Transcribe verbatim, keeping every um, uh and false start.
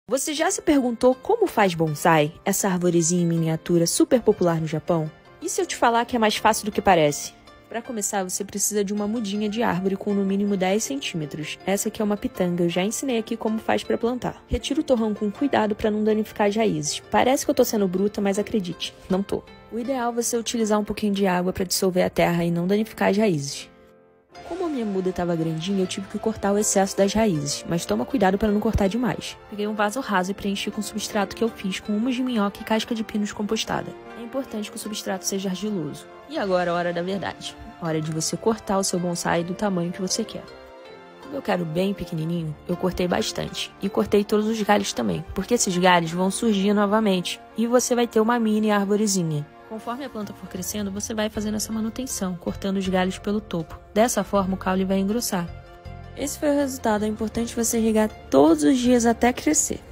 Você já se perguntou como faz bonsai, essa arvorezinha em miniatura super popular no Japão? E se eu te falar que é mais fácil do que parece? Para começar, você precisa de uma mudinha de árvore com no mínimo dez centímetros. Essa aqui é uma pitanga, eu já ensinei aqui como faz para plantar. Retira o torrão com cuidado para não danificar as raízes. Parece que eu tô sendo bruta, mas acredite, não tô. O ideal é você utilizar um pouquinho de água para dissolver a terra e não danificar as raízes. Como a minha muda estava grandinha, eu tive que cortar o excesso das raízes, mas toma cuidado para não cortar demais. Peguei um vaso raso e preenchi com o substrato que eu fiz com humus de minhoca e casca de pinos compostada. É importante que o substrato seja argiloso. E agora a hora da verdade. Hora de você cortar o seu bonsai do tamanho que você quer. Como eu quero bem pequenininho, eu cortei bastante. E cortei todos os galhos também, porque esses galhos vão surgir novamente. E você vai ter uma mini arvorezinha. Conforme a planta for crescendo, você vai fazendo essa manutenção, cortando os galhos pelo topo. Dessa forma, o caule vai engrossar. Esse foi o resultado. É importante você regar todos os dias até crescer.